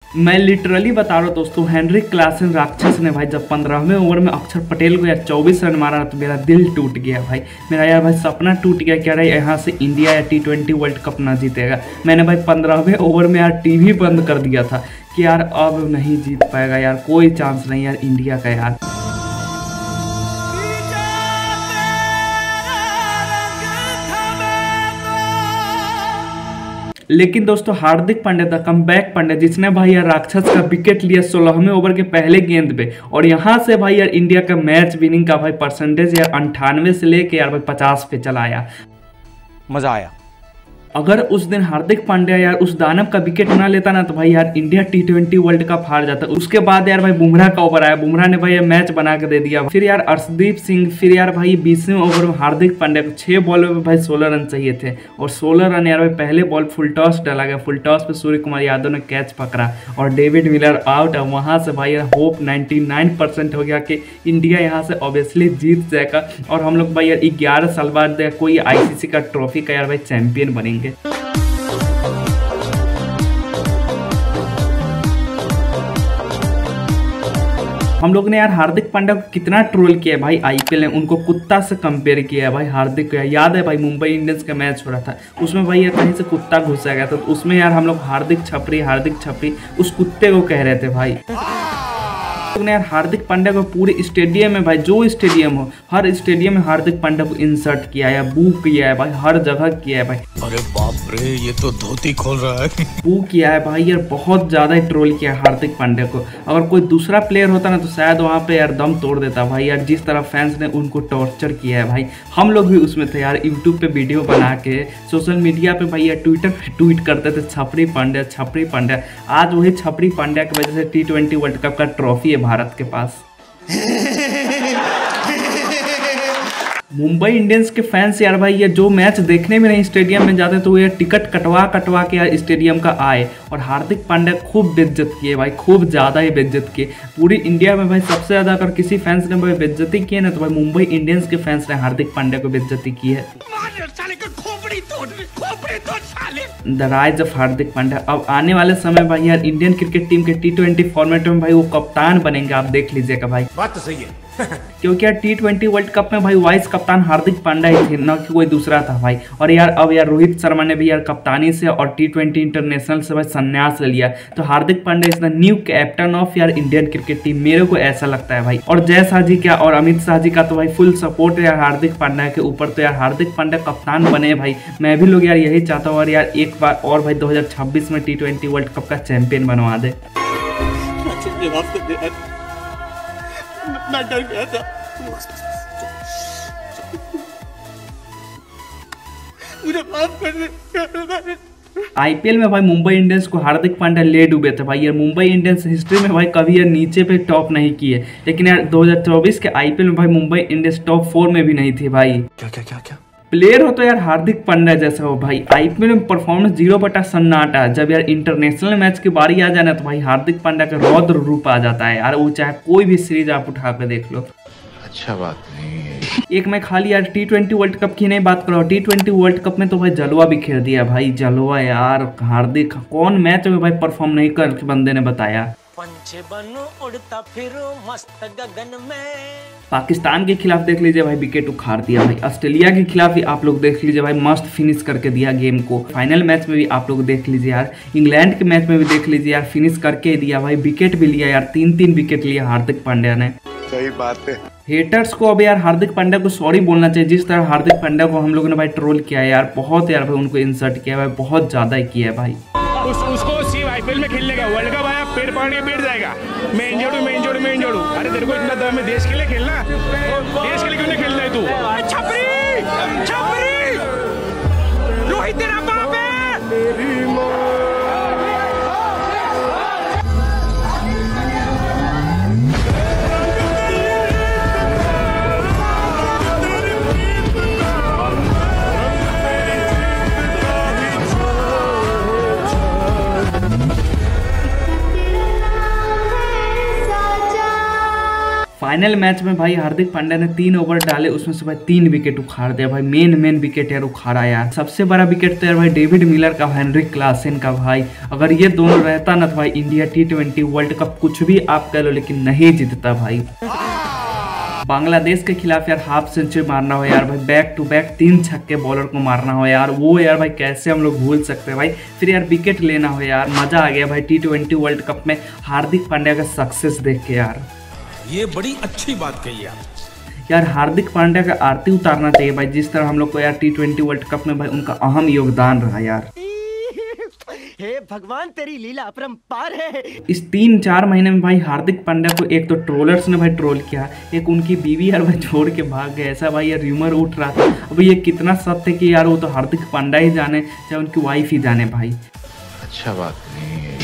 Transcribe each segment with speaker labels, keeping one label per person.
Speaker 1: मैं लिटरली बता रहा हूँ दोस्तों, हेनरिक क्लासन राक्षस ने भाई जब 15वें ओवर में अक्षर पटेल को यार 24 रन मारा तो मेरा दिल टूट गया भाई। मेरा यार भाई सपना टूट गया कि यार यहाँ से इंडिया या T20 वर्ल्ड कप ना जीतेगा। मैंने भाई 15वें ओवर में यार टीवी बंद कर दिया था कि यार अब नहीं जीत पाएगा यार, कोई चांस नहीं यार इंडिया का यार। लेकिन दोस्तों हार्दिक पांड्या था कमबैक पांड्या, जिसने भाई यार राक्षस का विकेट लिया 16वें ओवर के पहले गेंद पे, और यहाँ से भाई यार इंडिया का मैच विनिंग का भाई परसेंटेज यार 98 से लेके यार भाई 50 पे चला आया।
Speaker 2: मजा आया।
Speaker 1: अगर उस दिन हार्दिक पांड्या यार उस दानव का विकेट ना लेता ना तो भाई यार इंडिया T20 वर्ल्ड कप हार जाता। उसके बाद यार भाई बुमराह का ओवर आया, बुमराह ने भाई मैच बना के दे दिया। फिर यार अर्शदीप सिंह, फिर यार भाई 20वें ओवर में हार्दिक पांड्या को 6 बॉलों में भाई 16 रन चाहिए थे, और 16 रन यार भाई पहले बॉल फुल टॉस डाला गया। फुल टॉस पे सूर्य कुमार यादव ने कैच पकड़ा और डेविड मिलर आउट। और वहां से भाई यार होप 99% हो गया कि इंडिया यहाँ से ऑब्वियसली जीत जाएगा, और हम लोग भाई यार 11 साल बाद कोई ICC का ट्रॉफी का यार भाई चैंपियन बनेंगे। हम लोग ने यार हार्दिक पांड्या को कितना ट्रोल किया है भाई, IPL ने उनको कुत्ता से कंपेयर किया है भाई हार्दिक को। याद है भाई मुंबई इंडियंस का मैच हो रहा था, उसमें भाई यार कहीं से कुत्ता घुसा गया था, तो उसमें यार हम लोग हार्दिक छपरी उस कुत्ते को कह रहे थे भाई। ने यार हार्दिक पांड्या को पूरे स्टेडियम में भाई, जो स्टेडियम हो हर स्टेडियम में हार्दिक पांड्या को इंसर्ट किया है, बू किया है भाई, हर जगह किया है भाई।
Speaker 2: अरे बाप रे, ये तो धोती खोल रहा है।
Speaker 1: बू किया है भाई यार, बहुत ज्यादा ट्रोल किया है हार्दिक पांड्या को। अगर कोई दूसरा प्लेयर होता ना तो शायद वहाँ पे यार दम तोड़ देता भाई यार, जिस तरह फैंस ने उनको टॉर्चर किया है भाई। हम लोग भी उसमें थे यार, यूट्यूब पे वीडियो बना के सोशल मीडिया पे भाई यार ट्विटर पे ट्वीट करते थे छपरी पांड्या। आज वही छपरी पांड्या की वजह से T20 वर्ल्ड कप का ट्रॉफी है भारत के पास। मुंबई इंडियंस के फैंस यार भाई ये जो मैच देखने में नहीं स्टेडियम में जाते तो ये टिकट कटवा के यार स्टेडियम का आए, और हार्दिक पांड्या खूब बेइज्जत किए भाई, खूब ज़्यादा ही बेइज्जत किए। पूरी इंडिया में भाई सबसे ज़्यादा अगर किसी फैंस ने भाई बेइज्जती की है ना तो भाई मुंबई इंडियंस के फैंस ने हार्दिक पांड्या को बेइज्जती की है। The rise of Hardik Pandya. अब आने वाले समय भाई यार इंडियन क्रिकेट टीम के T20 फॉर्मेट में भाई वो कप्तान बनेंगे, आप देख लीजिएगा भाई।
Speaker 2: बात तो सही है।
Speaker 1: क्योंकि यार T20 वर्ल्ड कप में भाई वाइस कप्तान हार्दिक पांड्या ही थे, ना कि कोई दूसरा था भाई। और यार अब यार रोहित शर्मा ने भी यार कप्तानी से और T20 इंटरनेशनल से भाई संन्यास ले लिया, तो Hardik Pandya is the new captain of यार इंडियन क्रिकेट टीम, मेरे को ऐसा लगता है भाई। और जय शाह जी क्या और अमित शाह जी का तो भाई फुल सपोर्ट है यार हार्दिक पांड्या के ऊपर, तो यार हार्दिक पांड्या कप्तान बने भाई। मैं भी लोग यार यही चाहता हूँ, और यार एक बार और भाई 2026 में T20 वर्ल्ड कप का चैंपियन बनवा दे।
Speaker 2: मैं डर गया था। मुझे माफ कर दे।
Speaker 1: IPL में भाई मुंबई इंडियंस को हार्दिक पांड्या ले डूबे थे भाई यार। मुंबई इंडियंस हिस्ट्री में भाई कभी यार नीचे पे टॉप नहीं किए, लेकिन यार 2024 के IPL में भाई मुंबई इंडियंस टॉप 4 में भी नहीं थी भाई।
Speaker 2: क्या
Speaker 1: प्लेयर हो तो यार हार्दिक पांड्या जैसा हो भाई। IPL में परफॉर्मेंस 0/सन्नाटा, जब यार इंटरनेशनल मैच की बारी आ जाए ना तो भाई हार्दिक पांड्या का रौद्र रूप आ जाता है यार, वो चाहे कोई भी सीरीज आप उठा के देख लो।
Speaker 2: अच्छा बात नहीं है।
Speaker 1: एक मैं खाली यार T20 वर्ल्ड कप की नहीं बात कर रहा हूँ, T20 वर्ल्ड कप में तो भाई जलवा भी खेल दिया भाई, जलवा यार। हार्दिक कौन मैच में भाई परफॉर्म नहीं कर बंदे ने बताया।
Speaker 3: पंछी बनूं उड़ता फिरूं मस्त गगन में।
Speaker 1: पाकिस्तान के खिलाफ देख लीजिए भाई विकेट उखाड़ दिया भाई। ऑस्ट्रेलिया के खिलाफ भी आप लोग देख लीजिए भाई मस्त फिनिश करके दिया गेम को। फाइनल मैच में भी आप लोग देख लीजिए यार, इंग्लैंड के मैच में भी देख लीजिए यार फिनिश करके दिया भाई, विकेट भी लिया यार, 3 विकेट लिया हार्दिक पांड्या ने।
Speaker 2: सही बात है।
Speaker 1: हेटर्स को अब यार हार्दिक पांड्या को सॉरी बोलना चाहिए, जिस तरह हार्दिक पांड्या को हम लोगों ने भाई ट्रोल किया है यार, बहुत यार भाई उनको इंसर्ट किया है भाई, बहुत ज्यादा ही किया है भाई।
Speaker 4: उसको सिर्फ IPL में खेलने का, वर्ल्ड कप आया पेड़ पानी पेड़ जाएगा। मैं इंजोड़ जोड़ू। अरे तेरे को इतना दम है देश के लिए खेलना, देश के लिए क्यों नहीं खेलना है तू? छपरी रोहित तेरा बाप है।
Speaker 1: फाइनल मैच में भाई हार्दिक पांड्या ने 3 ओवर डाले, उसमें से भाई 3 विकेट उखाड़ दिया भाई। मेन विकेट यार उखाड़ा यार। सबसे बड़ा विकेट तो यार भाई डेविड मिलर का, हेनरिक क्लासन का भाई। अगर ये दोनों रहता ना तो भाई इंडिया T20 वर्ल्ड कप कुछ भी आप कह लो लेकिन नहीं जीतता भाई। बांग्लादेश के खिलाफ यार हाफ सेंचुरी मारना हो यार भाई, बैक टू बैक 3 छक्के बॉलर को मारना हो यार, वो यार भाई कैसे हम लोग भूल सकते हैं भाई। फिर यार विकेट लेना हो यार, मजा आ गया भाई T20 वर्ल्ड कप में हार्दिक पांड्या का सक्सेस देख के यार।
Speaker 5: ये बड़ी अच्छी बात कही आप
Speaker 1: यार। हार्दिक पांड्या का आरती उतारना चाहिए भाई, जिस तरह हम लोग को यार T20 वर्ल्ड कप में भाई उनका अहम योगदान रहा यार।
Speaker 3: हे भगवान तेरी लीला अपरंपार है।
Speaker 1: इस 3-4 महीने में भाई हार्दिक पांड्या को एक तो ट्रोलर्स ने भाई ट्रोल किया, एक उनकी बीवी यार भाई छोड़ के भाग गए, ऐसा भाई यार र्यूमर उठ रहा था। अब ये कितना सत्य है कि यार वो तो हार्दिक पांड्या ही जाने चाहे उनकी वाइफ ही जाने भाई।
Speaker 2: अच्छा बात नहीं है।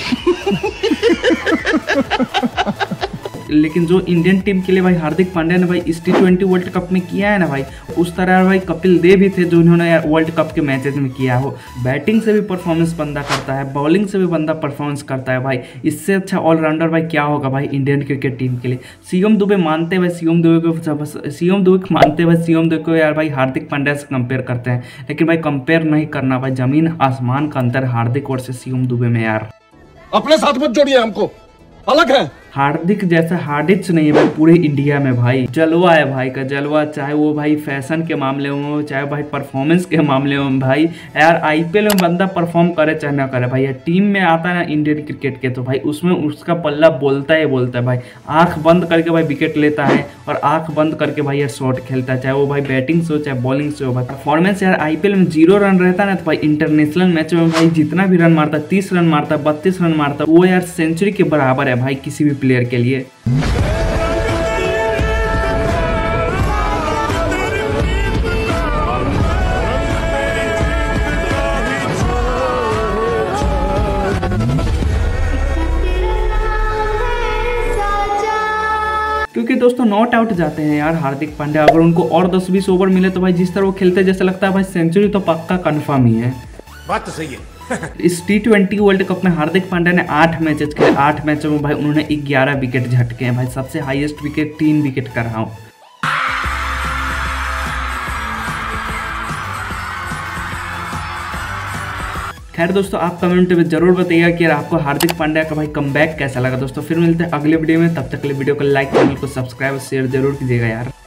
Speaker 1: लेकिन जो इंडियन टीम के लिए भाई हार्दिक पांड्या ने भाई इस T20 वर्ल्ड कप में किया है ना भाई, उस तरह भाई कपिल देव भी थे जो उन्होंने यार वर्ल्ड कप के मैचेस में किया हो। बैटिंग से भी परफॉर्मेंस बंदा करता है, बॉलिंग से भी बंदा परफॉर्मेंस करता है भाई। इससे अच्छा ऑलराउंडर भाई क्या होगा भाई इंडियन क्रिकेट टीम के लिए। सीएम दुबे मानते भाई सीएम दुबे को यार भाई हार्दिक पांड्या से कंपेयर करते हैं, लेकिन भाई कंपेयर नहीं करना भाई, जमीन आसमान का अंतर हार्दिक और से सीएम दुबे में यार।
Speaker 5: अपने साथ मत जोड़िए, हमको अलग है।
Speaker 1: हार्दिक जैसा हार्दिक नहीं है भाई पूरे इंडिया में भाई। जलवा है भाई का जलवा, चाहे वो भाई फैशन के मामले में, चाहे भाई परफॉर्मेंस के मामले में भाई। यार आईपीएल में बंदा परफॉर्म करे चाहे ना करे भाई, यार टीम में आता है ना इंडियन क्रिकेट के तो भाई उसमें उसका पल्ला बोलता है भाई। आंख बंद करके भाई विकेट लेता है और आंख बंद करके भाई यार शॉट खेलता है, चाहे वो भाई बैटिंग से हो चाहे बॉलिंग से हो भाई। परफॉर्मेंस यार आईपीएल में 0 रन रहता है ना तो भाई इंटरनेशनल मैच में भाई जितना भी रन मारता है, 30 रन मारता है, 32 रन मारता है, वो यार सेंचुरी के बराबर है भाई किसी भी प्लेयर के लिए। क्योंकि दोस्तों नॉट आउट जाते हैं यार हार्दिक पांड्या। अगर उनको और 10-20 ओवर मिले तो भाई जिस तरह वो खेलते जैसे लगता है भाई सेंचुरी तो पक्का कंफर्म ही है।
Speaker 5: बात तो सही है।
Speaker 1: इस T20 वर्ल्ड कप में हार्दिक पांड्या ने 8 मैचेस खेले, 8 मैचों में भाई उन्होंने 11 विकेट झटके हैं भाई। सबसे हाईएस्ट विकेट 3 विकेट का रहा हूँ। खैर दोस्तों आप कमेंट में जरूर बताइएगा कि यार आपको हार्दिक पांड्या का भाई कमबैक कैसा लगा। दोस्तों फिर मिलते हैं अगले वीडियो में, तब तक के लिए वीडियो को लाइक, चैनल को सब्सक्राइब और शेयर जरूर कीजिएगा यार।